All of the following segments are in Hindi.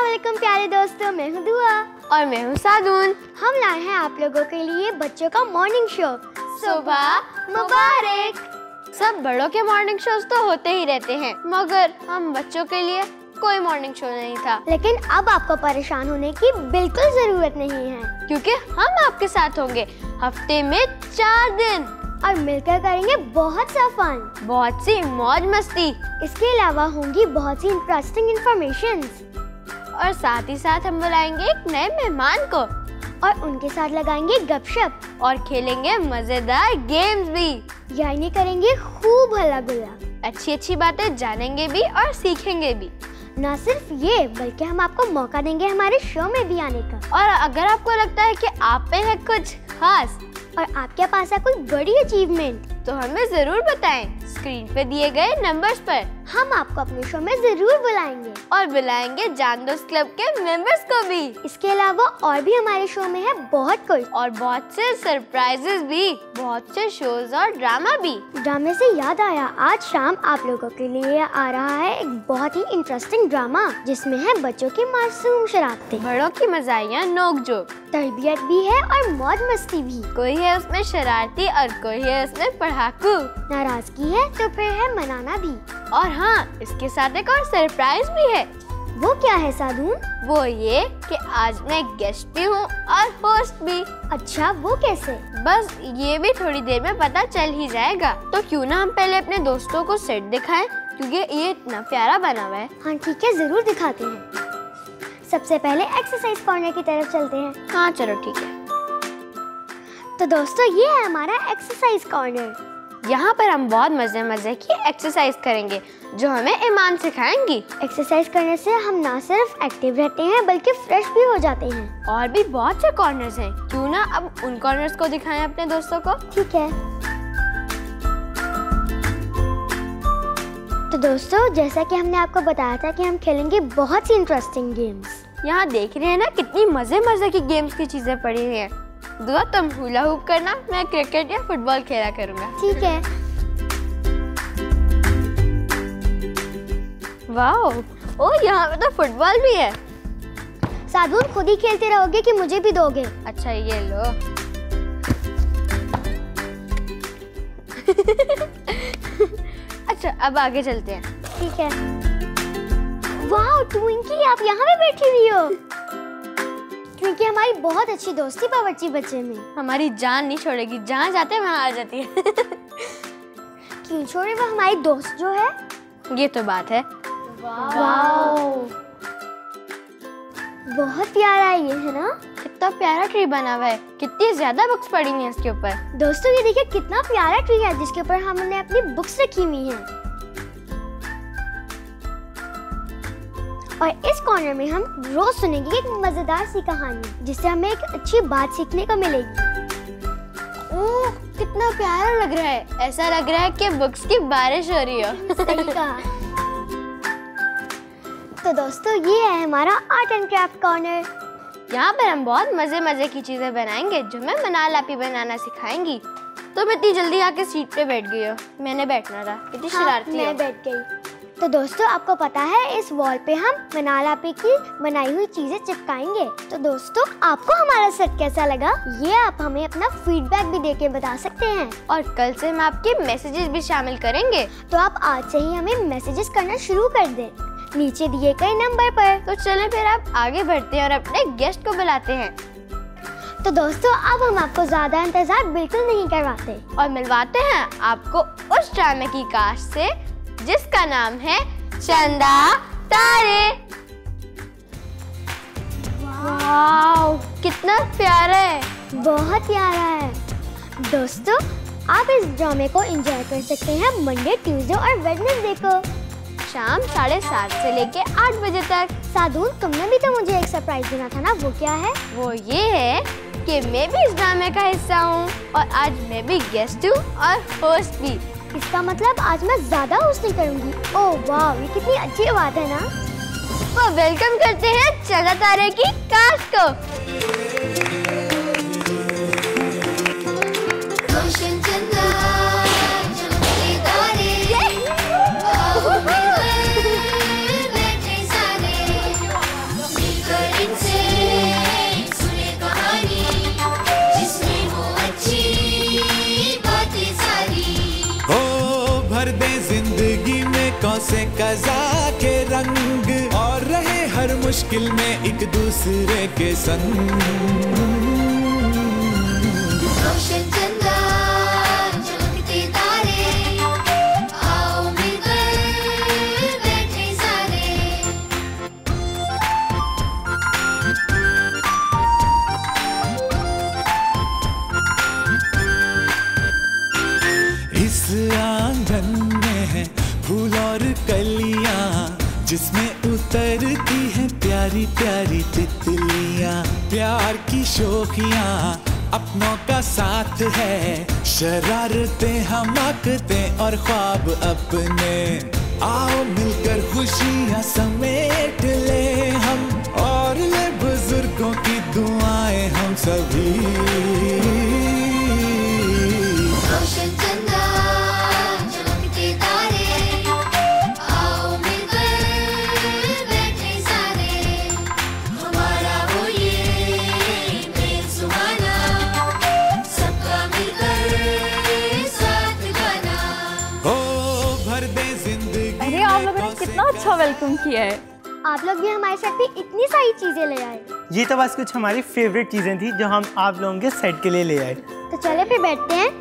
अस्सलामुअलैकुम प्यारे दोस्तों, मैं हूँ दुआ और मैं हूँ सादून। हम लाए हैं आप लोगों के लिए बच्चों का मॉर्निंग शो सुबह मुबारक। सब बड़ों के मॉर्निंग शोज तो होते ही रहते हैं, मगर हम बच्चों के लिए कोई मॉर्निंग शो नहीं था। लेकिन अब आपको परेशान होने की बिल्कुल जरूरत नहीं है, क्योंकि हम आपके साथ होंगे हफ्ते में 4 दिन और मिलकर करेंगे बहुत सा फन, बहुत सी मौज मस्ती। इसके अलावा होंगी बहुत सी इंटरेस्टिंग इंफॉर्मेशंस और साथ ही साथ हम बुलाएंगे एक नए मेहमान को और उनके साथ लगाएंगे गपशप और खेलेंगे मजेदार गेम्स भी, यानी करेंगे खूब हल्ला गुल्ला। अच्छी अच्छी बातें जानेंगे भी और सीखेंगे भी। न सिर्फ ये, बल्कि हम आपको मौका देंगे हमारे शो में भी आने का। और अगर आपको लगता है कि आप पे है कुछ खास और आपके पास है कोई बड़ी अचीवमेंट, तो हमें जरूर बताएं। स्क्रीन पे दिए गए नंबर्स पर हम आपको अपने शो में जरूर बुलाएंगे और बुलाएंगे जान दोस्त क्लब के मेंबर्स को भी। इसके अलावा और भी हमारे शो में है बहुत कुछ और बहुत से सरप्राइजेस भी, बहुत से शोज और ड्रामा भी। ड्रामे से याद आया, आज शाम आप लोगों के लिए आ रहा है एक बहुत ही इंटरेस्टिंग ड्रामा जिसमें है बच्चों की मासूम शरारतें, बड़ों की मजाइयाँ, नोक झोंक, तरबियत भी है और मौज मस्ती भी। कोई है उसमें शरारती और कोई है उसमें पढ़ाकू। नाराजगी है तो फिर है मनाना भी। और हाँ, इसके साथ एक और सरप्राइज भी है। वो क्या है सादून? वो ये कि आज मैं गेस्ट भी हूँ और होस्ट भी। अच्छा, वो कैसे? बस ये भी थोड़ी देर में पता चल ही जाएगा। तो क्यों ना हम पहले अपने दोस्तों को सेट दिखाएं, क्योंकि ये इतना प्यारा बना हुआ है। हाँ ठीक है, जरूर दिखाते हैं। सबसे पहले एक्सरसाइज कॉर्नर की तरफ चलते हैं। हाँ चलो ठीक है। तो दोस्तों, ये है हमारा एक्सरसाइज कॉर्नर। यहाँ पर हम बहुत मजे की एक्सरसाइज करेंगे जो हमें ईमान सिखाएंगी। एक्सरसाइज करने से हम ना सिर्फ एक्टिव रहते हैं बल्कि फ्रेश भी हो जाते हैं। और भी बहुत से कॉर्नर्स हैं, क्यों ना अब उन कॉर्नर्स को दिखाएं अपने दोस्तों को। ठीक है। तो दोस्तों, जैसा कि हमने आपको बताया था कि हम खेलेंगे बहुत सी इंटरेस्टिंग गेम्स। यहाँ देख रहे हैं ना कितनी मजे की गेम्स की चीजें पड़ी हुई हैं। दुआ तुम हुला हुप करना, मैं क्रिकेट या फुटबॉल खेला करूँगा। ठीक है। वाओ, ओ यहाँ पे तो फुटबॉल भी है। सादून, खुद ही खेलते रहोगे कि मुझे भी दोगे? अच्छा ये लो। अच्छा अब आगे चलते हैं। ठीक है। वाह ट्विंकी, आप यहाँ पे बैठी हुई हो। ट्विंकी हमारी बहुत अच्छी दोस्ती बावर्ची बच्चे में। हमारी जान नहीं छोड़ेगी, जहाँ जाते हैं वहाँ आ जाती है। क्यों छोड़े, वो हमारी दोस्त जो है। ये तो बात है। वाओ, बहुत प्यारा है ये, है ना? कितना प्यारा ट्री बना हुआ है, कितनी ज्यादा बुक्स पड़ी हुई हैं इसके ऊपर। दोस्तों ये देखिए कितना प्यारा ट्री है जिसके ऊपर हमने अपनी बुक्स रखी हुई हैं। और इस कॉर्नर में हम रोज सुनेंगे एक मजेदार सी कहानी जिससे हमें एक अच्छी बात सीखने को मिलेगी। ओह कितना प्यारा लग रहा है, ऐसा लग रहा है कि बुक्स की बारिश हो रही हो। सही कहा। तो दोस्तों, ये है हमारा आर्ट एंड क्राफ्ट कॉर्नर। यहाँ पर हम बहुत मजे की चीजें बनाएंगे जो हमें मनालापी बनाना सिखाएंगी। तुम इतनी जल्दी आके सीट पे बैठ गई हो, मैंने बैठना था, इतनी शरारती हो। मैं बैठ गई। तो दोस्तों, आपको पता है इस वॉल पे हम मनालापी की बनाई हुई चीजें चिपकाएंगे। तो दोस्तों, आपको हमारा सेट कैसा लगा, ये आप हमें अपना फीडबैक भी देके बता सकते हैं। और कल से हम आपके मैसेजेस भी शामिल करेंगे, तो आप आज से ही हमें मैसेजेस करना शुरू कर दें नीचे दिए गए नंबर पर। तो चलें फिर आप आगे बढ़ते हैं और अपने गेस्ट को बुलाते हैं। तो दोस्तों, अब हम आपको ज्यादा इंतजार बिल्कुल नहीं करवाते और मिलवाते हैं आपको उस ड्रामे की कास्ट से जिसका नाम है चंदा तारे। वाओ, कितना प्यारा है। बहुत प्यारा है। दोस्तों, आप इस ड्रामे को एंजॉय कर सकते हैं मंडे, ट्यूसडे और वेडनेसडे को शाम 7:30 से लेके 8 बजे तक। सादून, तुमने भी तो मुझे एक सरप्राइज देना था ना, वो क्या है? वो ये है कि मैं भी इस ड्रामे का हिस्सा हूँ और आज मैं भी गेस्ट हूँ और होस्ट भी। इसका मतलब आज मैं ज्यादा होस्टिंग करूंगी। ओह वाह, ये कितनी अच्छी बात है ना। तो वेलकम करते हैं चंदा तारे की कास्ट को। बरसे कज़ा के रंग और रहे हर मुश्किल में एक दूसरे के संग। रोशन चंदा चमकते तारे, आओ मिलकर बैठे सारे। इस आंगन में है फूल और कलियां, जिसमें उतरती हैं प्यारी प्यारी तितलियां। प्यार की शोखियां अपनों का साथ है, शरारतें हमाकतें और ख्वाब अपने। आओ मिलकर खुशियां समेट ले हम, और ले बुजुर्गों की दुआएं हम सभी। रोशन चंदा चमकते तारे, आओ मिलकर बैठे सारे। हमारा हो ये मेल सुहाना, सबका मिलकर साथ गाना। ओ भर दे जिंदगी। अरे आप लोगों ने कितना अच्छा वेलकम किया है। आप लोग भी हमारे साथ भी इतनी सारी चीजें ले आए। ये तो बस कुछ हमारी फेवरेट चीजें थी जो हम आप लोगों के सेट के लिए ले आए। तो चले फिर बैठते हैं।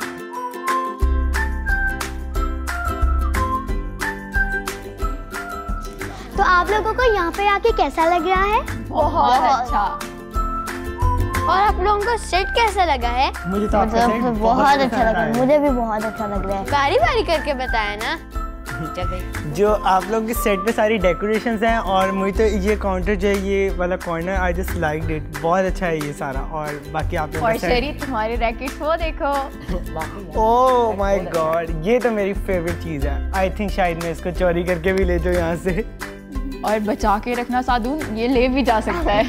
तो आप लोगों को यहाँ पे आके कैसा लग रहा है? बहुत अच्छा। और आप लोगों को सेट कैसा लगा है? मुझे तो आपका सेट बहुत अच्छा लगा, मुझे भी बहुत अच्छा लग रहा है। बारी बारी करके बताया ना। जो आप लोगों के सेट पे सारी डेकोरेशंस हैं, और मुझे तो ये काउंटर जो है, ये वाला corner, I just like it. बहुत अच्छा है ये सारा। और बाकी आप लोगों और का सेट, शेरी तुम्हारे रैकेट वो देखो। ओह माय गॉड, ये तो मेरी फेवरेट चीज़ है। आई थिंक शायद मैं इसको चोरी करके भी ले जाऊँ यहाँ से। और बचा के रखना साधु, ये ले भी जा सकता है।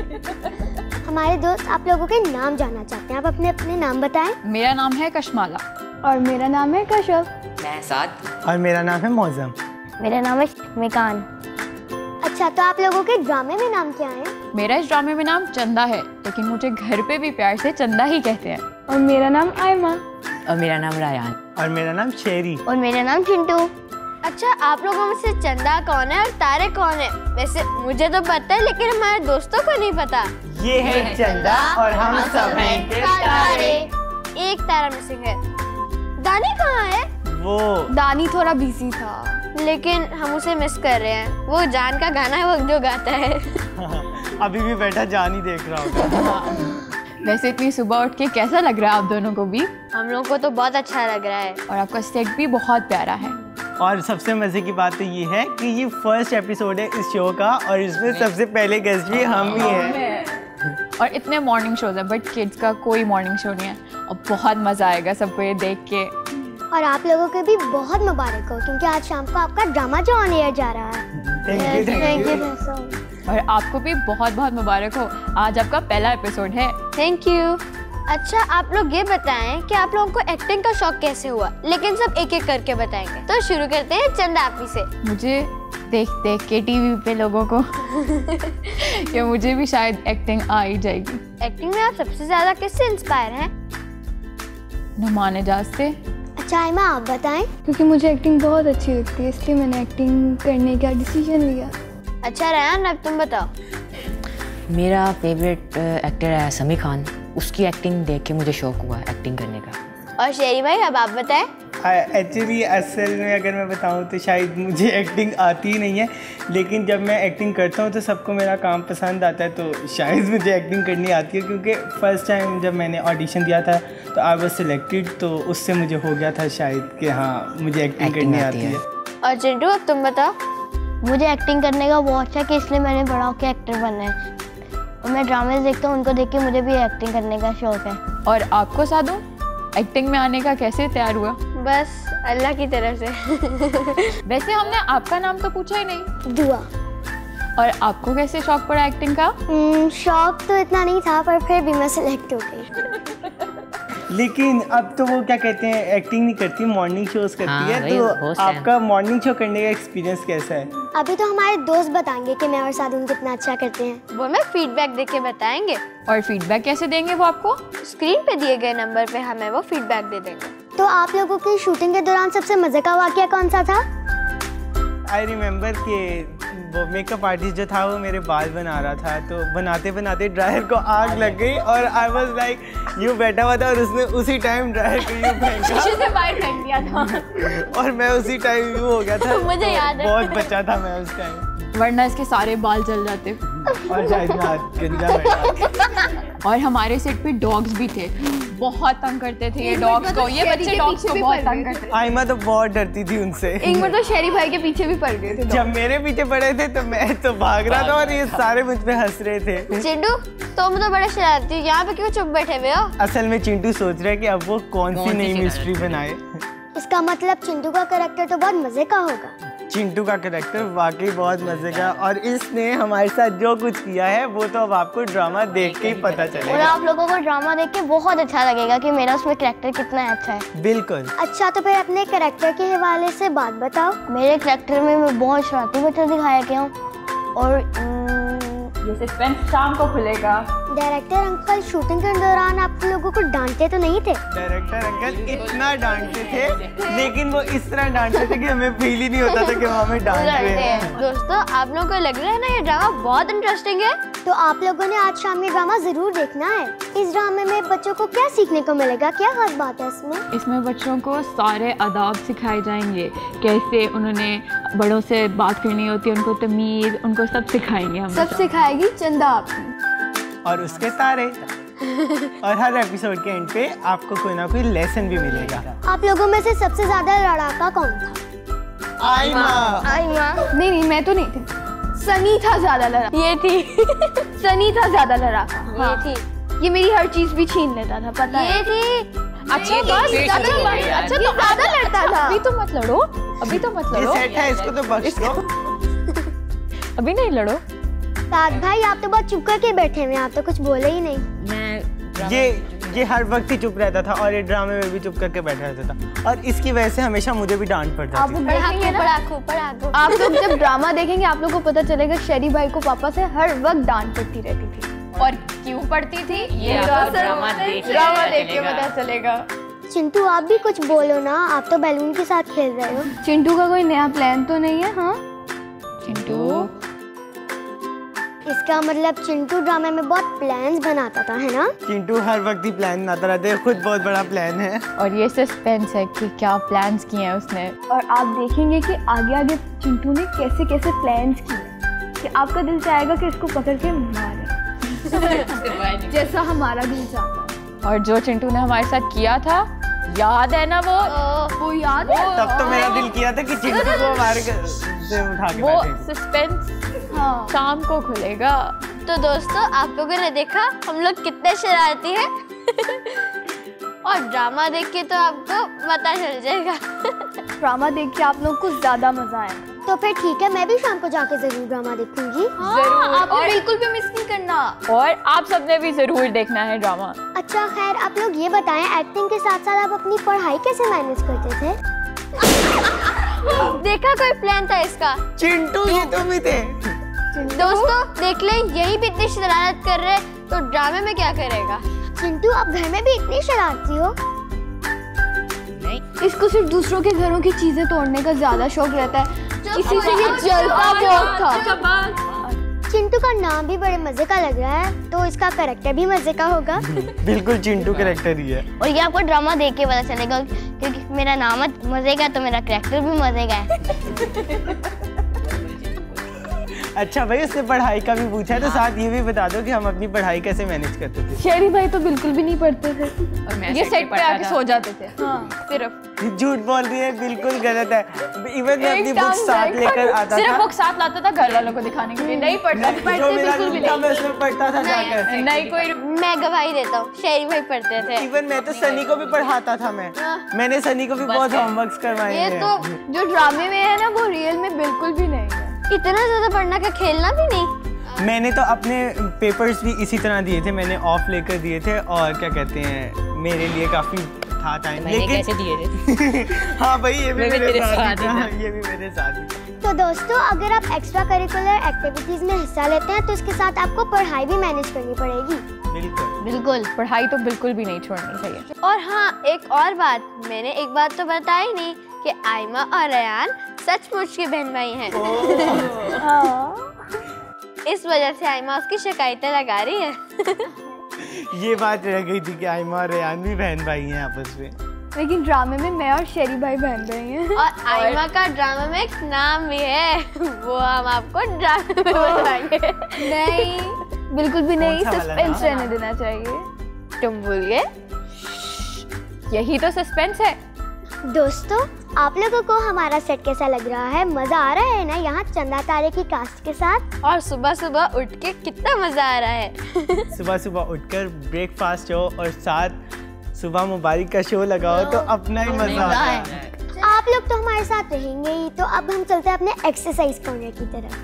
हमारे दोस्त आप लोगों के नाम जानना चाहते हैं। आप अपने अपने नाम बताएं। मेरा नाम है कशमाला। और मेरा नाम है कश्यप। मैं साद। और मेरा नाम है मौजम। मेरा नाम है मिकान। अच्छा, तो आप लोगों के ड्रामे में नाम क्या है? मेरा इस ड्रामे में नाम चंदा है, लेकिन मुझे घर पे भी प्यार से चंदा ही कहते हैं। और मेरा नाम आयमा। और मेरा नाम रायान। और मेरा नाम शेरी। और मेरा नाम चिंटू। अच्छा, आप लोगों में से चंदा कौन है और तारे कौन है? वैसे मुझे तो पता है, लेकिन हमारे दोस्तों को नहीं पता। ये है चंदा और हम सब हैं तारे। एक तारा मिसिंग है। दानी कहाँ है? वो दानी थोड़ा बिजी था, लेकिन हम उसे मिस कर रहे हैं। वो जान का गाना है, वो जो गाता है। अभी भी बैठा जान ही देख रहा होगा। वैसे इतनी सुबह उठ के कैसा लग रहा है आप दोनों को भी? हम लोग को तो बहुत अच्छा लग रहा है। और आपका सेट भी बहुत प्यारा है। और सबसे मजे की बात तो ये है कि ये फर्स्ट एपिसोड है इस शो का, और इसमें सबसे पहले गेस्ट भी हम ही हैं। और इतने मॉर्निंग शोज है, बट किड्स का कोई मॉर्निंग शो नहीं है। और बहुत मजा आएगा सबको ये देख के। और आप लोगों के भी बहुत मुबारक हो, क्योंकि आज शाम को आपका ड्रामा जो ऑन एयर जा रहा है। Thank you. और आपको भी बहुत बहुत मुबारक हो, आज आपका पहला एपिसोड है। Thank you. अच्छा, आप लोग ये बताएं कि आप लोगों को एक्टिंग का शौक कैसे हुआ? लेकिन सब एक एक करके बताएंगे। तो शुरू करते हैं चंदा आपी से। मुझे देख देख के टीवी पे लोगों को कि मुझे भी शायद एक्टिंग आ ही जाएगी। एक्टिंग में आप सबसे ज्यादा किससे इंस्पायर हैं? नुमान एजाज से। अच्छा आयमा, आप बताएं। क्योंकि मुझे एक्टिंग बहुत अच्छी लगती है, इसलिए मैंने एक्टिंग करने का डिसीजन लिया। अच्छा रायान, अब तुम बताओ। मेरा फेवरेट एक्टर है समीर खान। उसकी एक्टिंग देख के मुझे शौक हुआ एक्टिंग करने का। और शेरी भाई, अब आप बताएं। एक्चुअली असल में अगर मैं बताऊं तो शायद मुझे एक्टिंग आती ही नहीं है, लेकिन जब मैं एक्टिंग करता हूं तो सबको मेरा काम पसंद आता है, तो शायद मुझे एक्टिंग करनी आती है। क्योंकि फर्स्ट टाइम जब मैंने ऑडिशन दिया था तो आई वाज सिलेक्टेड, तो उससे मुझे हो गया था शायद कि हाँ मुझे एक्टिंग करनी आती है। और चिंटू, अब तुम बताओ। मुझे एक्टिंग करने का बहुत शौक है, इसलिए मैंने बड़ा होकर एक्टर बनना है। और मैं ड्रामे देखता हूँ, उनको देख के मुझे भी एक्टिंग करने का शौक है। और आपको साधु, एक्टिंग में आने का कैसे तैयार हुआ? बस अल्लाह की तरफ से। वैसे हमने आपका नाम तो पूछा ही नहीं। दुआ। और आपको कैसे शौक पड़ा एक्टिंग का? शौक तो इतना नहीं था, पर फिर भी मैं सिलेक्ट हो गई। लेकिन अब तो वो क्या कहते हैं, एक्टिंग नहीं करती, मॉर्निंग शोज करती है। तो आपका मॉर्निंग शो करने का एक्सपीरियंस कैसा है? अभी तो हमारे दोस्त बताएंगे कि मैं और साधु कितना अच्छा करते हैं। वो हमें फीडबैक देके के बताएंगे। और फीडबैक कैसे देंगे वो आपको? स्क्रीन पे दिए गए नंबर पे हमें वो फीडबैक दे देंगे। तो आप लोगों की शूटिंग के दौरान सबसे मजे का वाकया कौन सा था? आई रिमेम्बर कि वो मेकअप आर्टिस्ट जो था वो मेरे बाल बना रहा था, तो बनाते बनाते ड्रायर को आग लग गई और आई वाज लाइक यूँ बैठा हुआ था और उसने उसी टाइम ड्रायर को यूँ फेंका, शीशे से बाहर फेंक दिया था और मैं उसी टाइम यूँ हो गया था। मुझे याद है। बहुत बचा था मैं उस टाइम, वरना इसके सारे बाल जल जाते। और शायद मैं आज गंजा बैठा। और हमारे सेट पे डॉग्स भी थे, बहुत तंग करते थे ये डॉग्स को, ये बच्चे डॉग्स को बहुत तंग करते थे। आइमा तो बहुत डरती थी उनसे। एक बार तो शेरी भाई के पीछे भी पड़ गए थे। जब मेरे पीछे पड़े थे तो मैं तो भाग रहा था और ये सारे मुझ पे हंस रहे थे। चिंटू तुम तो बड़ा शरारती हो, यहाँ पे क्यों चुप बैठे हुए हो? असल में चिंटू सोच रहा है कि अब वो कौन सी नई मिस्ट्री बनाए। इसका मतलब चिंटू का कैरेक्टर तो बहुत मजे का होगा। चिंटू का कैरेक्टर वाकई बहुत मजे का, और इसने हमारे साथ जो कुछ किया है वो तो अब आपको ड्रामा देख के ही पता और चलेगा। आप लोगों को ड्रामा देख के बहुत अच्छा लगेगा कि मेरा उसमें कैरेक्टर कितना अच्छा है। बिल्कुल। अच्छा तो फिर अपने कैरेक्टर के हवाले से बात बताओ। मेरे कैरेक्टर में मैं बहुत शरारती बच्चा दिखाया गया हूँ, और ये सस्पेंस शाम को खुलेगा। डायरेक्टर अंकल शूटिंग के दौरान आप लोगों को डांटते तो नहीं थे? डायरेक्टर अंकल इतना डांटते थे, लेकिन वो इस तरह डांटते थे कि हमें फील ही नहीं होता था कि वो हमें डांट रहे हैं। दोस्तों आप लोगों को लग रहा है ना ये ड्रामा बहुत इंटरेस्टिंग है? तो आप लोगों ने आज शाम ये ड्रामा जरूर देखना है। इस ड्रामे में बच्चों को क्या सीखने को मिलेगा, क्या खास बात है इसमें? इसमें बच्चों को सारे आदाब सिखाए जाएंगे, कैसे उन्होंने बड़ों से बात करनी होती है, उनको तमीज़, उनको सब सिखाएंगे हम। सब सिखाएगी चंदा आपने। और उसके तारे। और हर एपिसोड के एंड पे आपको कोई ना कोई लेसन भी मिलेगा। आप लोगों में से सबसे ज्यादा लड़ाका कौन था? आइमा। आइमा। नहीं मैं तो नहीं थी, सनी था ज्यादा लड़ा। ये थी। सनी था ज्यादा लड़ाका। ये थी। ये मेरी हर चीज भी छीन लेता था, पता है? ये थी। अच्छा बस अच्छा तो ज्यादा लड़ता था। अभी तो मत लड़ो, अभी तो मत ये लड़ो, सेट है, इसको तो बख्श दो। अभी नहीं लड़ो। साद भाई आप तो बहुत चुप करके बैठे हुए हैं, आप तो कुछ बोले ही नहीं। मैं ये हर वक्त ही चुप रहता था और ये ड्रामे में भी चुप करके बैठा रहता था, और इसकी वजह से हमेशा मुझे भी डांट पड़ आप जाती थी। देखेंगे ना, पढ़ाकू। आप लोग जब ड्रामा देखेंगे आप लोग को पता चलेगा शेरी भाई को पापा से हर वक्त डांट पड़ती रहती थी। और क्यों पड़ती थी ये ड्रामा देख के पता चलेगा। चिंटू आप भी कुछ बोलो ना, आप तो बैलून के साथ खेल रहे हो। चिंटू का कोई नया प्लान तो नहीं है? हाँ चिंटू इसका मतलब चिंटू ड्रामे में बहुत प्लान्स बनाता था, है ना? चिंटू हर वक्त ही प्लान बनाता रहता है, खुद बहुत बड़ा प्लान है। और ये सस्पेंस है कि क्या प्लान्स किए हैं उसने। और आप देखेंगे कि आगे आगे चिंटू ने कैसे कैसे प्लान्स किए कि आपका दिल चाहेगा कि इसको पकड़ के मारे जैसा हमारा दिल चाहता है। और जो चिंटू ने हमारे साथ किया था, याद है ना वो याद है? तब तो मेरा दिल किया था कि चिंटू को हमारे से उठा के वो बैठे। सस्पेंस हाँ। शाम को खुलेगा। तो दोस्तों आप लोगों ने देखा हम लोग कितने शरारती हैं। और ड्रामा देख के तो आपको पता चल जाएगा। ड्रामा देख के आप लोग को ज्यादा मजा आएगा। तो फिर ठीक है, मैं भी शाम को जाके जरूर ड्रामा देखूंगी। जरूर, आपने बिल्कुल भी मिस नहीं करना। और आप सबने भी जरूर देखना है ड्रामा। अच्छा खैर आप लोग ये बताएं, एक्टिंग के साथ साथ आप अपनी पढ़ाई कैसे मैनेज करते थे? देखा कोई प्लान था इसका? चिंटू ये तुम ही थे। दोस्तों देख ले, यही भी इतनी शरारत कर रहे तो ड्रामे में क्या करेगा? चिंटू आप घर में भी इतनी शरारती हो? इसको सिर्फ दूसरों के घरों की चीजें तोड़ने का ज्यादा शौक रहता है, इसी से ये जलता बहुत था। चिंटू का नाम भी बड़े मजे का लग रहा है, तो इसका कैरेक्टर भी मजे का होगा। बिल्कुल चिंटू कैरेक्टर ही है। और ये आपको ड्रामा देख के पता चलेगा, क्योंकि मेरा नाम मजे का तो मेरा कैरेक्टर भी मजे का है। अच्छा भाई उसने पढ़ाई का भी पूछा है, तो साथ ये भी बता दो कि हम अपनी पढ़ाई कैसे मैनेज करते थे। शेरी भाई तो बिल्कुल भी नहीं पढ़ते थे, और मैं ये सेट पे आके सो जाते थे। हाँ। सिर्फ झूठ बोल रही है, बिल्कुल गलत है। इवन मैं अपनी बुक साथ लेकर आता सिर्फ था। बुक साथ लाता था घर वालों को दिखाने के लिए, नहीं पढ़ता था। जो मेरा रूम था मैं उसमें पढ़ता था जाकर। नहीं कोई मैं गवाही देता हूँ, शेरी भाई पढ़ते थे। इवन मैं तो सनी को भी पढ़ाता था। मैंने सनी को भी बहुत होमवर्क्स करवाए ये हैं। तो जो ड्रामे में है ना वो रियल में बिल्कुल भी नहीं है। इतना ज्यादा पढ़ना का खेलना भी नहीं। मैंने तो अपने पेपर्स भी इसी तरह दिए थे, मैंने ऑफ लेकर दिए थे, और क्या कहते हैं मेरे लिए काफी था टाइम। लेकिन कैसे दिए थे? हाँ भाई ये भी मेरे साथ था। ये भी मेरे साथ ही। तो दोस्तों अगर आप एक्स्ट्रा करिकुलर एक्टिविटीज में हिस्सा लेते हैं तो इसके साथ आपको पढ़ाई भी मैनेज करनी पड़ेगी। बिल्कुल पढ़ाई तो बिल्कुल भी नहीं छोड़नी चाहिए। और हाँ एक और बात, मैंने एक बात तो बताई नहीं कि आइमा और रयान सचमुच के बहन भाई हैं। हाँ। इस वजह से आयमा उसकी शिकायतें लगा रही है। ये बात रह गई थी कि आयमा और रेयान भी बहन भाई हैं आपस में। लेकिन ड्रामे में मैं और शेरी भाई बहन भाई हैं। और आयमा का ड्रामा में एक नाम भी है, वो हम आपको ड्रामे में बताएंगे। नहीं, बिल्कुल भी नहीं, कौन सा वाला सस्पेंस नाम? रहने देना चाहिए। तुम भूल गए? यही तो सस्पेंस है। दोस्तों, आप लोगों को हमारा सेट कैसा लग रहा है? मजा आ रहा है ना यहाँ चंदा तारे की कास्ट के साथ? और सुबह सुबह उठ के कितना मजा आ रहा है। सुबह सुबह उठकर ब्रेकफास्ट हो और साथ सुबह मुबारक का शो लगाओ तो अपना ही मजा आता है। आप लोग तो हमारे साथ रहेंगे ही, तो अब हम चलते हैं अपने एक्सरसाइज कॉर्नर की तरफ।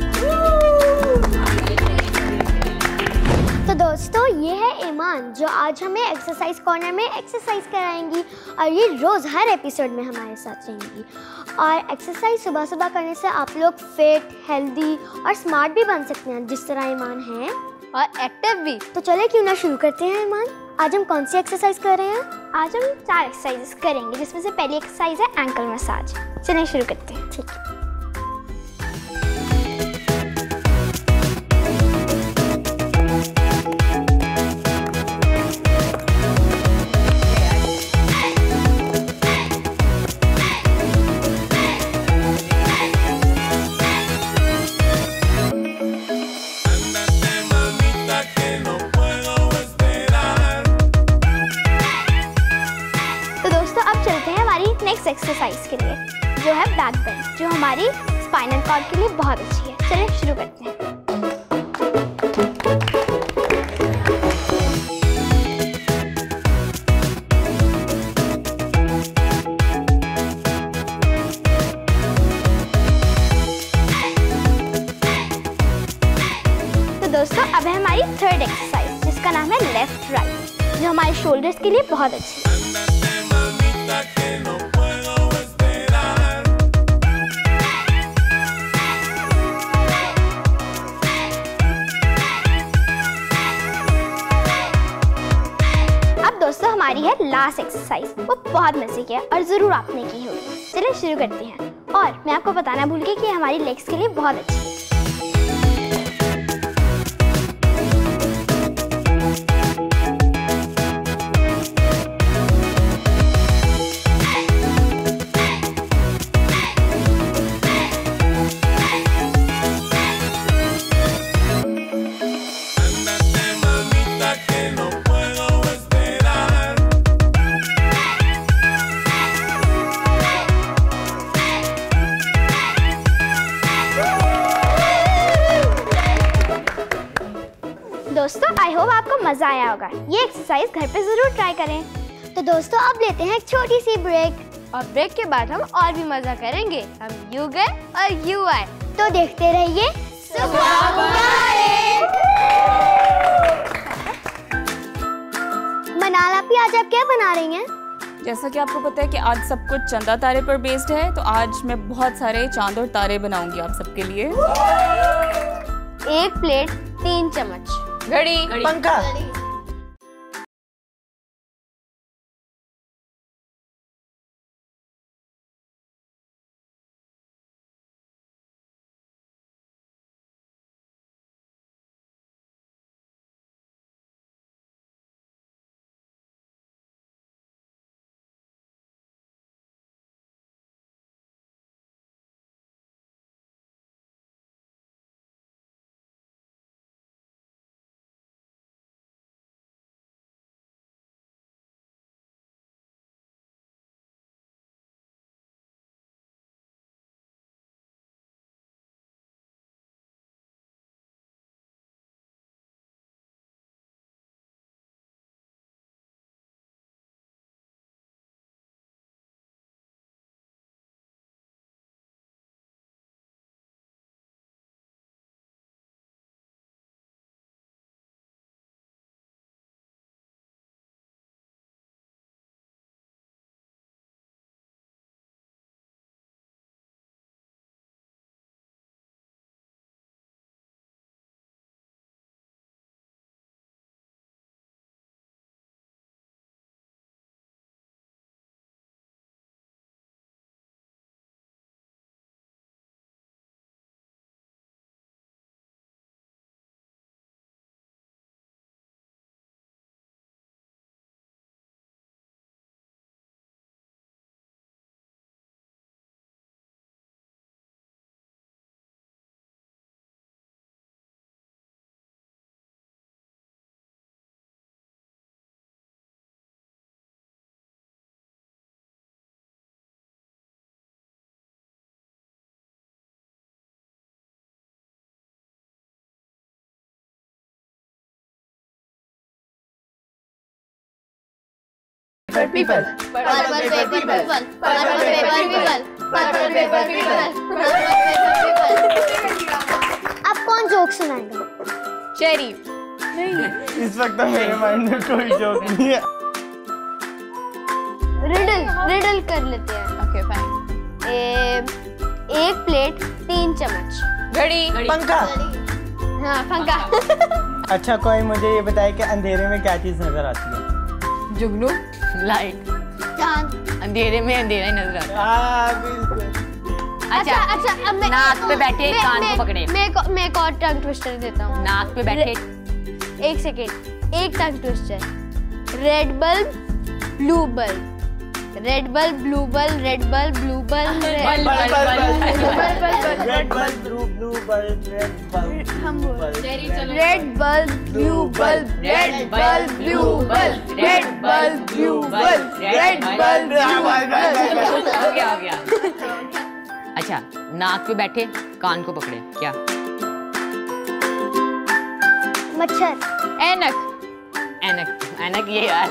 तो दोस्तों, ये है ईमान जो आज हमें एक्सरसाइज कॉर्नर में एक्सरसाइज कराएंगी और ये रोज़ हर एपिसोड में हमारे साथ रहेंगी। और एक्सरसाइज सुबह सुबह करने से आप लोग फिट, हेल्दी और स्मार्ट भी बन सकते हैं, जिस तरह ईमान है, और एक्टिव भी। तो चले क्यों ना शुरू करते हैं ईमान। आज हम कौन सी एक्सरसाइज कर रहे हैं? आज हम 4 एक्सरसाइजेस करेंगे, जिसमें से पहली एक्सरसाइज है एंकल मसाज। चलिए शुरू करते हैं। ठीक है। नेक्स्ट एक्सरसाइज के लिए, जो है बैक बेंड, जो हमारी स्पाइनल कॉर्ड के लिए बहुत अच्छी है। चलिए शुरू करते हैं। तो दोस्तों, अब है हमारी थर्ड एक्सरसाइज, जिसका नाम है लेफ्ट राइट, जो हमारे शोल्डर्स के लिए बहुत अच्छी है। दोस्तों, हमारी है लास्ट एक्सरसाइज, वो बहुत मजे की है और जरूर आपने की होगी। चलिए शुरू करते हैं। और मैं आपको बताना भूल गई कि हमारी लेग्स के लिए बहुत अच्छी है। दोस्तों, आई होप आपको मजा आया होगा। ये एक्सरसाइज घर पे जरूर ट्राई करें। तो दोस्तों, अब लेते हैं एक छोटी सी ब्रेक और ब्रेक के बाद हम और भी मजा करेंगे। हम यू गए और यू आए। तो देखते रहिए सुबह मुबारक। मनाला भी आज आप क्या बना रही हैं? जैसा कि आपको पता है कि आज सब कुछ चंदा तारे पर बेस्ड है, तो आज मैं बहुत सारे चांद और तारे बनाऊंगी आप सबके लिए। 1 प्लेट 3 चम्मच घड़ी, पंखा। people. Purple paper people. Purple paper people. Purple paper people. अब कौन जोक सुनाएगा? शेरीफ। इस वक्त तो मेरे माइंड में कोई जोक नहीं है। रिडल कर लेते हैं। Okay fine. एक प्लेट 3 चम्मच। घड़ी। पंखा। हाँ पंखा। अच्छा कोई मुझे ये बताए कि अंधेरे में क्या चीज नजर आती है? जुगनू। लाइट। चांद। अंधेरे में अंधेरा ही नजर आता बिल्कुल। है। अच्छा अब मैं नाक पे बैठे कान को पकड़े। मैं एक और टंग ट्विस्टर देता हूँ। नाक पे बैठे। एक सेकेंड, एक tongue twister. Red bulb blue bulb, red bulb blue bulb, red bulb blue bulb, red bulb blue bulb, red bulb red bulb blue bulb, red bulb blue bulb, red bulb blue bulb, red bulb blue bulb. हो गया। अच्छा नाक पे बैठे कान को पकड़े क्या? मच्छर। ऐनक। ऐनक ये यार।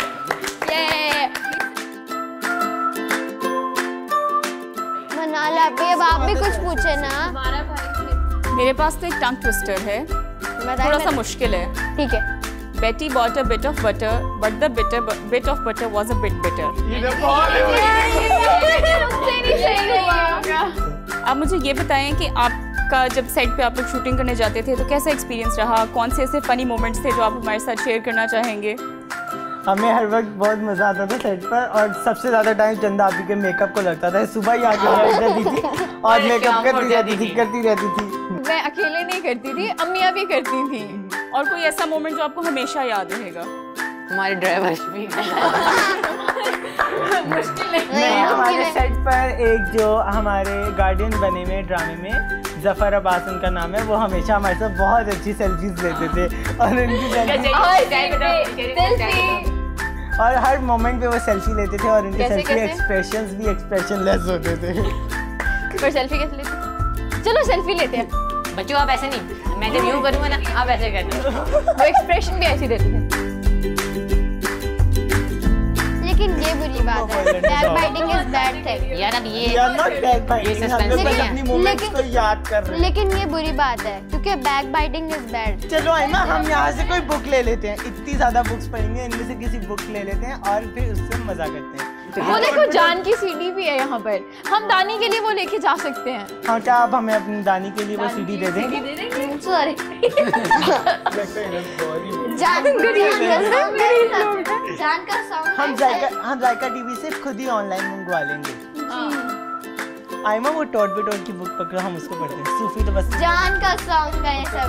मनाला पे अब आप भी कुछ पूछे ना। मेरे पास तो एक टंग ट्विस्टर है, थोड़ा सा मुश्किल है। ठीक है। Betty bought a bit of butter, but the bit of butter was a bit bitter. आप मुझे ये बताएं कि आपका जब सेट पे आप लोग शूटिंग करने जाते थे तो कैसा एक्सपीरियंस रहा? कौन से ऐसे फनी मोमेंट्स थे जो आप हमारे साथ शेयर करना चाहेंगे? हमें हर वक्त बहुत मजा आता था सेट पर और सबसे ज्यादा टाइम चंदा आपी के मेकअप को लगता था। सुबह ही आके बैठ जाती थी और मेकअप करती रहती थी। मैं अकेले नहीं करती थी, अम्मियाँ भी करती थी। और कोई ऐसा मोमेंट जो आपको हमेशा याद रहेगा? हमारे ड्राइवर भी नहीं, हमारे सेट पर एक जो हमारे गार्डियन बने हुए ड्रामे में जफर अब्बास उनका नाम है, वो हमेशा हमारे साथ बहुत अच्छी सेल्फीज लेते थे और उनकी और हर मोमेंट पे वो सेल्फी लेते थे और उनके सेल्फी एक्सप्रेशंस भी एक्सप्रेशनलेस होते थे। पर सेल्फी कैसे लेते? चलो सेल्फी लेते हैं। बच्चों आप ऐसे नहीं, मैं जब यूं करूँगा ना आप ऐसे करते हो। वो एक्सप्रेशन भी ऐसी देते हैं। लेकिन ये बुरी बात है, बैकबाइटिंग इज बैड थिंग। यार अब ये अपनी मोमेंट्स को याद कर रहे हैं। लेकिन ये बुरी बात है क्योंकि बैकबाइटिंग इज बैड। चलो आइमा हम यहाँ से कोई बुक ले लेते हैं, इतनी ज्यादा बुक्स पढ़ेंगे, इनमें से किसी बुक ले लेते हैं और फिर उससे मजा करते हैं। वो देखो जान की सीडी भी है यहाँ पर, हम दानी के लिए वो लेके जा सकते हैं। हाँ क्या आप हमें अपनी दानी के लिए वो सीडी दे देंगे? सॉरी जान का सॉन्ग हम जायका टीवी से खुद ही ऑनलाइन मंगवा लेंगे। आइमा वो टॉट बिटोट की बुक पकड़ो, हम उसको पढ़ते हैं। सूफी तो बस जान का सॉन्ग है सब।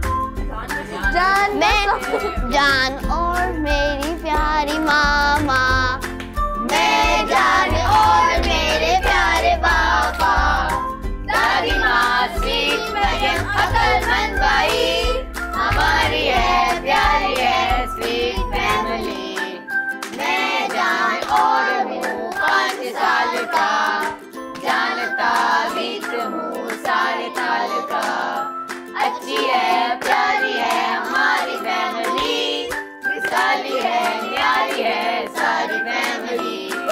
जान और मेरी प्यारी मामा, मैं जान और मेरे प्यारे बाबा, दादी माँ स्वीट मरियम अकलमंद भाई, हमारी है प्यारी है स्वीट फैमिली। मैं जान और हूँ 5 साल का, जानता भी हूँ सारे ताल का। अच्छी है प्यारी है हमारी फैमिली, मिसाली है न्यारी है सारी फैमिली।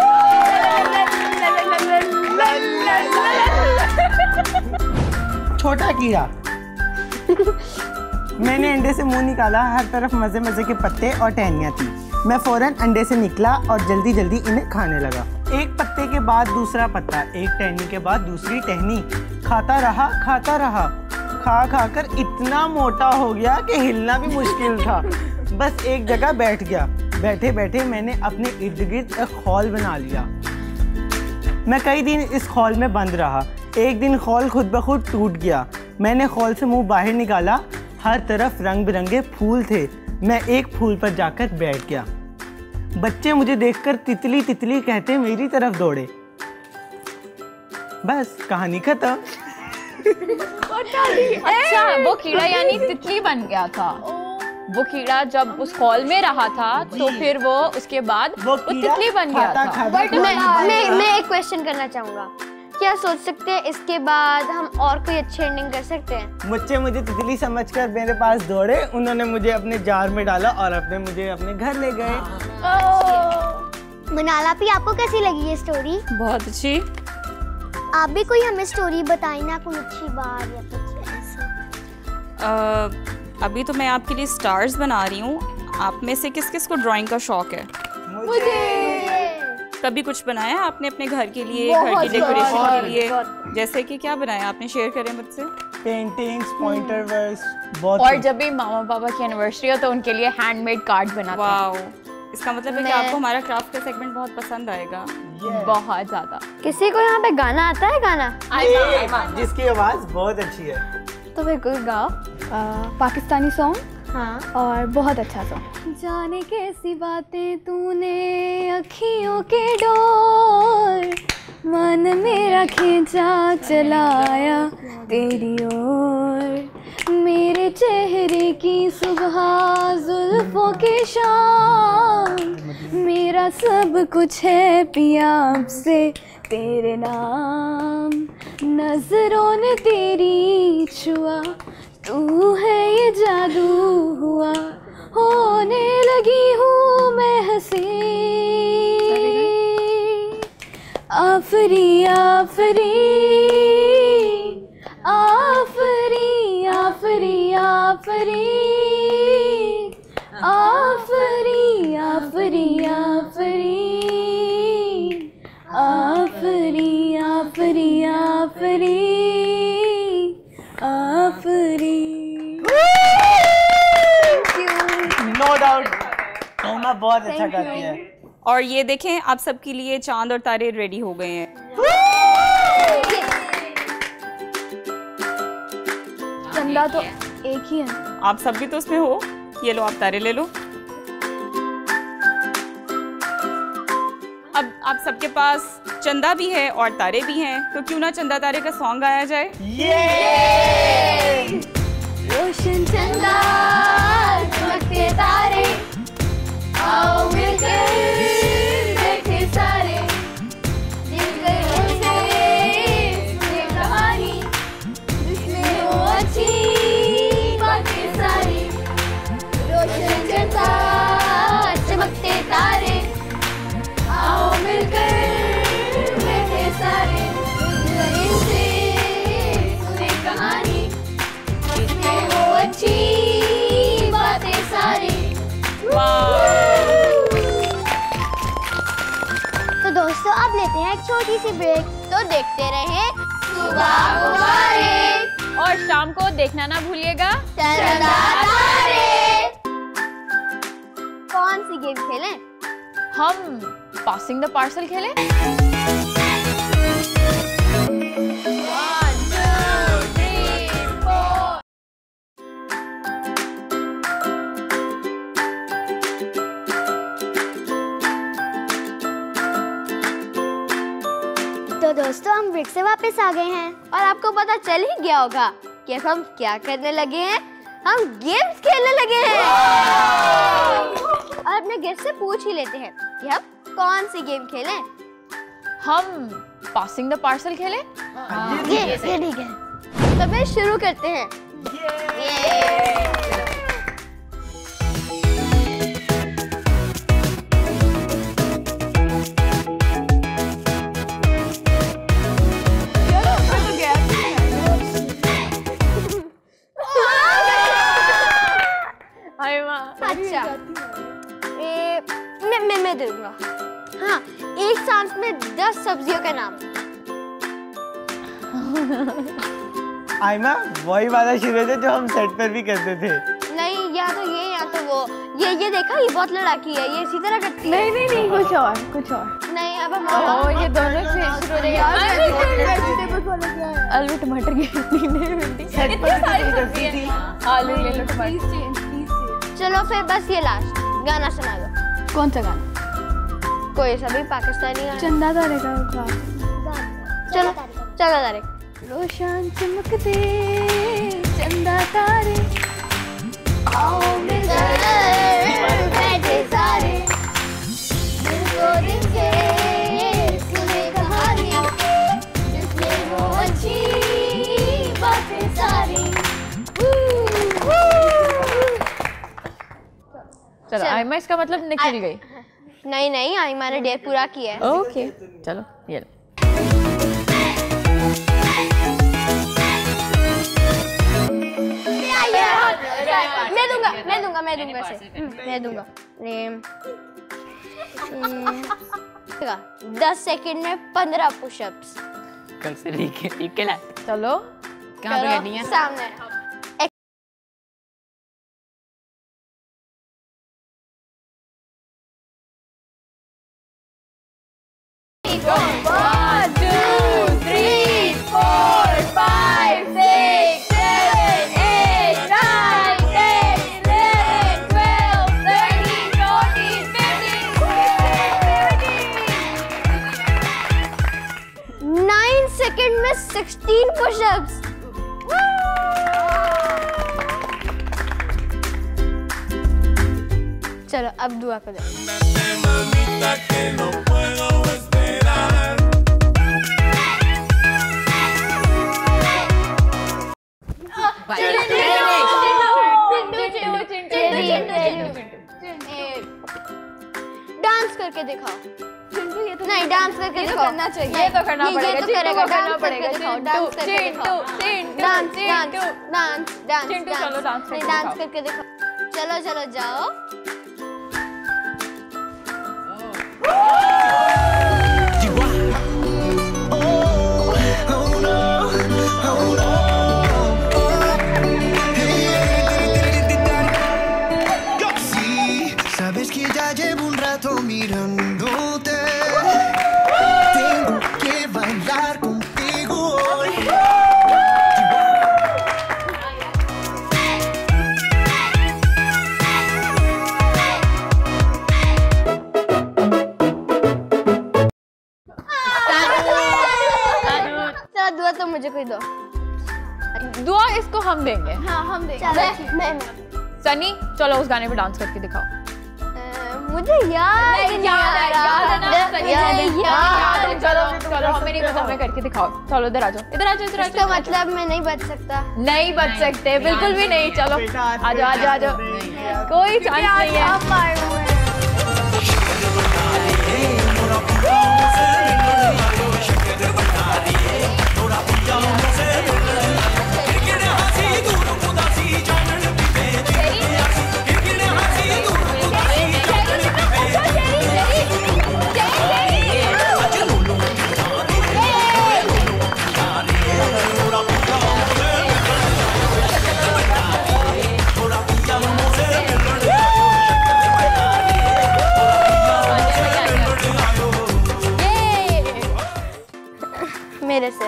छोटा कीड़ा। मैंने अंडे से मुंह निकाला, हर तरफ मजे मजे के पत्ते और टहनियाँ थी। मैं फौरन अंडे से निकला और जल्दी जल्दी इन्हें खाने लगा। एक पत्ते के बाद दूसरा पत्ता, एक टहनी के बाद दूसरी टहनी, खाता रहा खा कर इतना मोटा हो गया कि हिलना भी मुश्किल था। बस एक जगह बैठ गया। बैठे बैठे मैंने अपने इर्द गिर्द एक खौल बना लिया। मैं कई दिन इस खौल में बंद रहा। एक दिन खौल खुद ब खुद टूट गया। मैंने खौल से मुंह बाहर निकाला, हर तरफ रंग बिरंगे फूल थे। मैं एक फूल पर जाकर बैठ गया। बच्चे मुझे देखकर तितली तितली कहते मेरी तरफ दौड़े। बस कहानी खत्म। अच्छा वो कीड़ा यानी तितली बन गया था। वो कीड़ा जब उस हॉल में रहा था तो फिर वो उसके बाद वो तितली बन गया था। बट मैं एक क्वेश्चन करना चाहूँगा, क्या सोच सकते हैं इसके बाद हम और कोई अच्छी एंडिंग कर सकते हैं? मुझे तितली समझकर मेरे पास दौड़े, उन्होंने मुझे अपने जार में डाला और मुझे अपने घर ले गए। मनालापी आपको कैसी लगी ये स्टोरी? बहुत अच्छी। आप भी कोई हमें स्टोरी बताई ना, कोई अच्छी बात या कुछ ऐसा। अभी तो मैं आपके लिए स्टार्स बना रही हूँ। आप में से किस किस को ड्राइंग का शौक है? मुझे। कभी कुछ बनाया आपने अपने घर के लिए, घर की डेकोरेशन के लिए? जैसे कि क्या बनाया आपने, शेयर करें मुझसे। पेंटिंग्स, पॉइंटर वर्क्स, बहुत। और जब भी मामा पापा की एनिवर्सरी हो तो उनके लिए हैंडमेड कार्ड बनाते हैं। वाओ, इसका मतलब है कि आपको हमारा क्राफ्ट का सेगमेंट बहुत पसंद आएगा। बहुत ज्यादा। किसी को यहाँ पे गाना आता है? गाना जिसकी आवाज बहुत अच्छी है तो फिर कोई गाओ। पाकिस्तानी सॉन्ग। हाँ। और बहुत अच्छा सॉन्ग। जाने कैसी बातें तूने अखियों के डोर, मन मेरा खींचा चलाया तेरी ओर, मेरे चेहरे की सुबह जुल्फों के शाम, मेरा सब कुछ है पिया अब से तेरे नाम, नजरों ने तेरी छुआ, तू है ये जादू हुआ, होने लगी हूँ मैं हंसी, आफरी आफरी आफरी आफरी आफरी आफरी आफरी आफरी आफरी आफरी आफरी आफरी। नो डाउट ओमा बहुत अच्छा गाती है। और ये देखें, आप सबके लिए चांद और तारे रेडी हो गए हैं। चंदा तो एक ही है। आप सब भी तो उसमें हो। ये लो, आप तारे ले लो। अब आप सबके पास चंदा भी है और तारे भी हैं, तो क्यों ना चंदा तारे का सॉन्ग गाया जाए। रोशन चंदा चमकते तारे, आओ मिलकर बैठे सारे, दिल से सुने कहानी, जिसमें हो अच्छी बातें सारी। रोशन चंदा चमकते तारे, आओ मिलकर बैठे सारे, दिल से सुने कहानी, जिसमें हो अच्छी बातें सारी। तो दोस्तों अब लेते हैं एक छोटी सी ब्रेक। तो देखते रहे सुबह मुबारक और शाम को देखना ना भूलिएगा चंदा तारे। कौन सी गेम खेलें? हम पासिंग द पार्सल खेलें। तो दोस्तों हम ब्रेक से वापस आ गए हैं और आपको पता चल ही गया होगा कि अब हम क्या करने लगे हैं। हम गेम्स खेलने लगे हैं। और अपने गेस्ट से पूछ ही लेते हैं कि हम कौन सी गेम खेलें। हम पासिंग द पार्सल खेलें। ये ठीक है। तो फिर शुरू करते हैं। अच्छा, मैं दूंगा। हाँ, एक सांस में 10 सब्जियों का नाम। आइमा वही वाला शुरू थे जो हम सेट पर भी करते थे। नहीं, या तो ये या तो वो। ये देखा, ये बहुत लड़ाकी है, ये इसी तरह करती है। नहीं कुछ और नहीं, अब हम ये दोनों से शुरू हो रही है। आलू टमाटर की सेट पर भी करती थी। आलू ले लो, टमाटर। चलो फिर बस ये लास्ट गाना सुना दो। कौन सा गाना? कोई सा भी पाकिस्तानी गाना। चंदा तारे का। चलो तारे। रोशन चमकते चंदा तारे, आओ मिलकर बैठे सारे, दिल को दिल से सुने कहानी, जिसमें हो अच्छी बातें सारी। चलो आइमा, इसका मतलब निकल गई। नहीं नहीं, आइमा ने डेयर पूरा किया है। ओके चलो ये लो। मैं दूंगा 10 सेकंड में 15 पुशअप्स। कल से ठीक है ला। चलो कहाँ पे करनी है? सामने। सेकंड में 16 पुशअप्स। चलो अब दुआ करो। डांस करके दिखाओ। नहीं, डांस करके दिखाओ। करना चाहिए। ये तो करना पड़ेगा। ये तो करेगा। करना पड़ेगा। डांस करके दिखाओ। डांस चलो डांस करके दिखाओ। चलो चलो जाओ। Sabes que ya llevo un rato mirándote. Tengo que bailar contigo hoy. चलो दुआ तो मुझे कोई दो। दुआ इसको हम देंगे। हाँ हम देंगे। मैं सनी चलो उस गाने पे डांस करके दिखाओ। मुझे याद है ना। चलो हमें नहीं पता, हमें करके दिखाओ। चलो इधर आ जाओ। इसका मतलब मैं नहीं बच सकता। नहीं बच सकते, बिल्कुल भी नहीं। चलो आ जाओ। कोई चांस नहीं है। मेरे से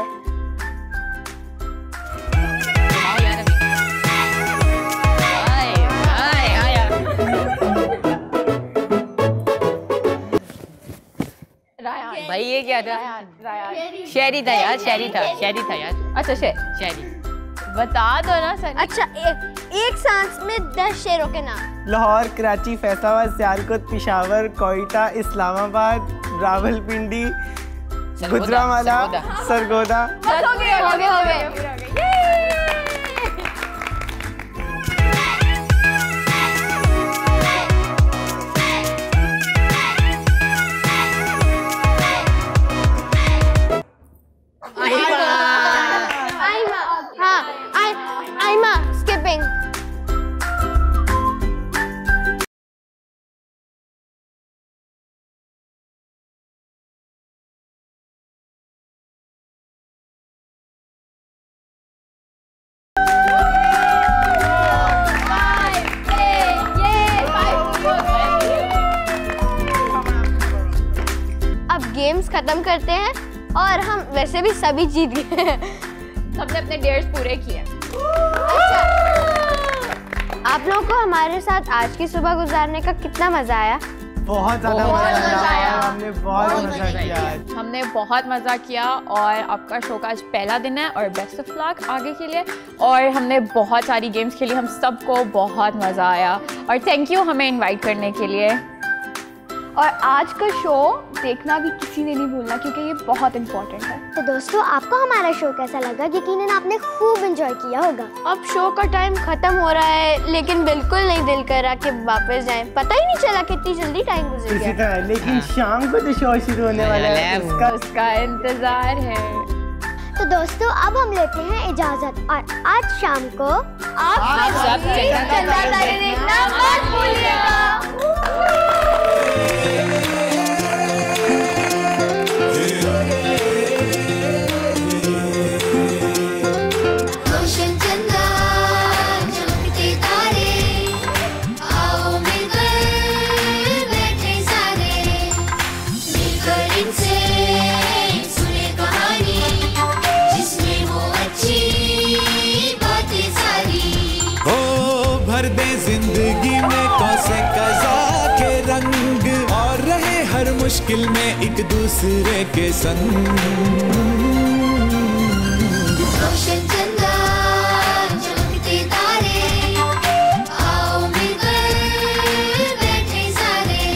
भाई ये क्या था? शेरी था यार, शेरी था यार। अच्छा शेरी बता दो ना सनी। अच्छा एक सांस में 10 शहरों के नाम। लाहौर, कराची, फैसलाबाद, सियालकोट, पेशावर, कोयटा, इस्लामाबाद, रावलपिंडी, गुजरांवाला, सरगोदा। हो गए। आइमा स्किपिंग। अब गेम्स खत्म करते हैं और हम वैसे भी सभी जीत गए। सबने अपने डेयर्स पूरे किए। अच्छा, आप लोगों को हमारे साथ आज की सुबह गुजारने का कितना मजा आया? बहुत ज़्यादा मजा आया। हमने बहुत मजा किया। हमने बहुत मज़ा किया और आपका शो का आज पहला दिन है और बेस्ट ऑफ लक आगे के लिए। और हमने बहुत सारी गेम्स खेली, हम सबको बहुत मज़ा आया और थैंक यू हमें इनवाइट करने के लिए। और आज का शो देखना भी किसी ने नहीं भूलना क्योंकि ये बहुत इम्पोर्टेंट है। तो दोस्तों आपको हमारा शो कैसा लगा? यकीनन आपने खूब एंजॉय किया होगा। अब शो का टाइम खत्म हो रहा है, लेकिन बिल्कुल नहीं दिल कर रहा कि वापस जाएं। पता ही नहीं चला कितनी जल्दी टाइम गुजर गया। लेकिन शाम को तो शो शुरू होने वाला है, उसका इंतजार है। तो दोस्तों अब हम लेते हैं इजाजत और आज शाम को आप सब चंदादारी देखना मत भूलिएगा। जिंदगी में कौसे कज़ा के रंग और रहे हर मुश्किल में एक दूसरे के संग। रोशन चंदा चमकते तारे आओ मिलकर बैठे सारे।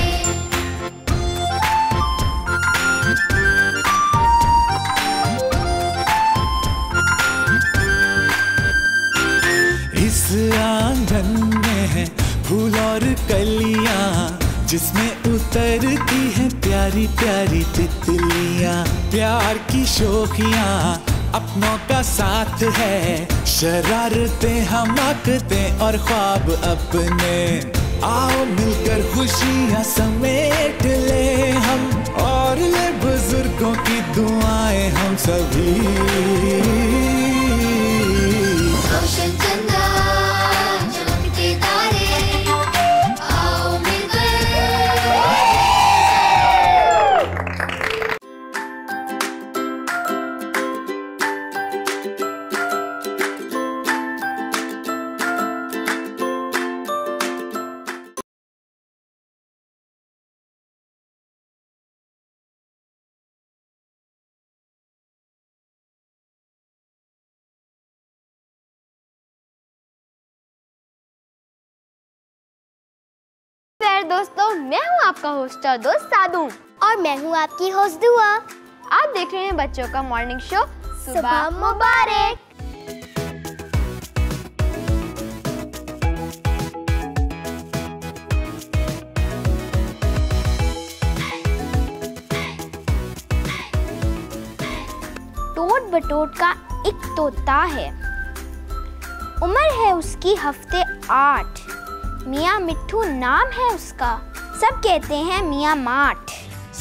इस आंगन फूल और कलियां जिसमें उतरती हैं प्यारी प्यारी तितलियां। प्यार की शोखियां अपनों का साथ है, शरारतें हमाकतें और ख्वाब अपने। आओ मिलकर खुशियां समेट ले हम और ले बुजुर्गों की दुआएं हम सभी। रोशन चंदा चमकते तारे दोस्तों मैं हूँ आपका होस्ट और दोस्त सादू और मैं हूँ आपकी होस्ट दुआ। आप देख रहे हैं बच्चों का मॉर्निंग शो सुबह मुबारक। टोट बटोट का एक तोता है, उम्र है उसकी हफ्ते 8। मियाँ मिट्ठू नाम है उसका, सब कहते हैं मियाँ माठ।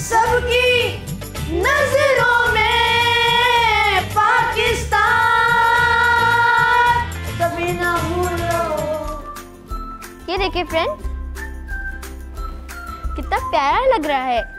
सबकी नजरों में पाकिस्तान कभी ना भूलो। ये देखिए फ्रेंड, कितना प्यारा लग रहा है।